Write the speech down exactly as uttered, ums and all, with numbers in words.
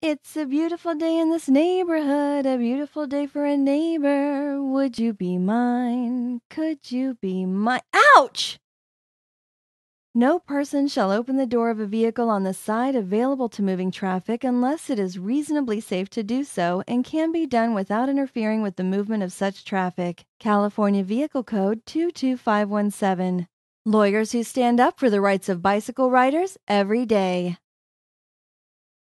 It's a beautiful day in this neighborhood, a beautiful day for a neighbor. Would you be mine? Could you be mine? Ouch! No person shall open the door of a vehicle on the side available to moving traffic unless it is reasonably safe to do so and can be done without interfering with the movement of such traffic. California Vehicle Code two two five one seven. Lawyers who stand up for the rights of bicycle riders every day.